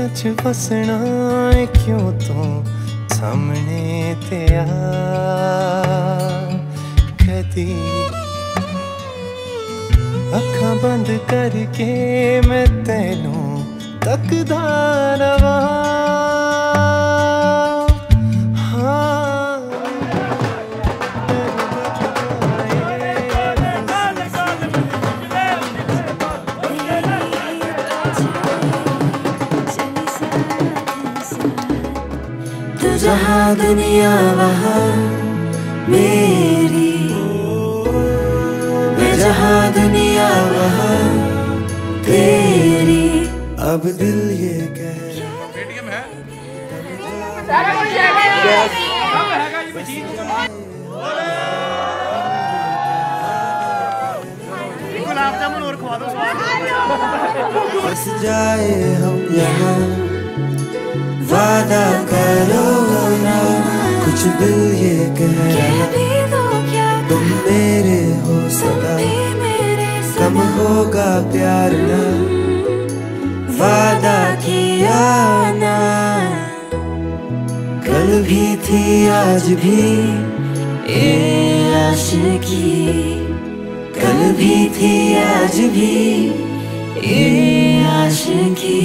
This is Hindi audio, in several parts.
च बसना है क्यों तू सामने ते आ कदी अखां बंद करके मैं तेनू तकदा रवा जहाँ दुनिया वहाँ मेरी, मैं जहाँ दुनिया वहाँ तेरी। अब दिल ये कह गुलाब जामुन और खवा दो। बस जाए हम यहाँ, वादा करो ना, कुछ दिल ये कह रहा तुम मेरे हो सदा, कम होगा प्यार ना, वादा किया ना। कल भी थी आज भी ये आशिकी, कल भी थी आज भी ये आशिकी।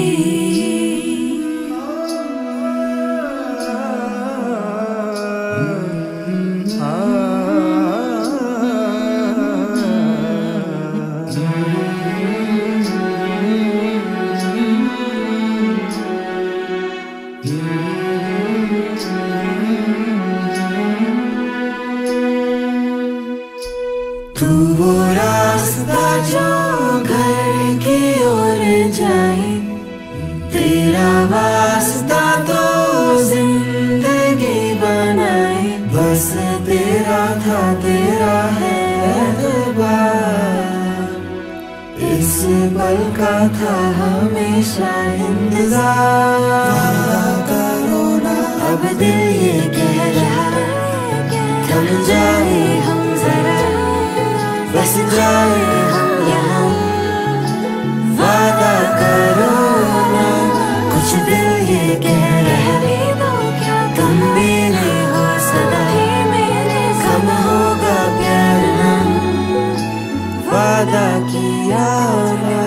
तू वो रास्ता जो घर की ओर जाए, तेरा वास्ता तो जिंदगी बनाए, बस तेरा था तेरा है एतबार, इस पल का था हमेशा इंतजार। करो ना अब दिल ये कह रहा थम जाए हम जरा, बस जाए हम यहाँ, वादा करो ना, कुछ दिल ये कह रहे तुम मेरे हो सदा, कम होगा प्यार ना, वादा किया ना।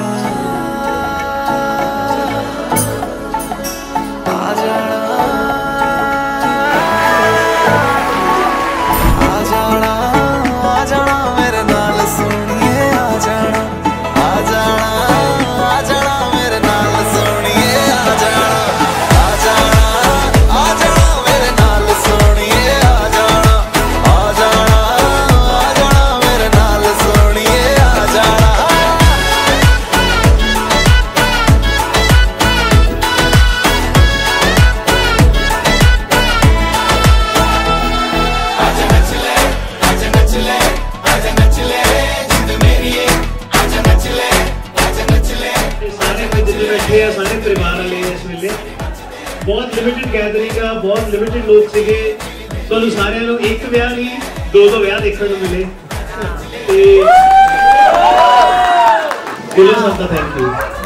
सारे परिवार वाले इस वेले बहुत लिमिटेड गैदरिंग आ, बहुत लिमिटेड लोग सीगे, तो सारे लोग एक ब्याह नहीं दो ब्याह देखने को मिले। दिलों से थैंक यू।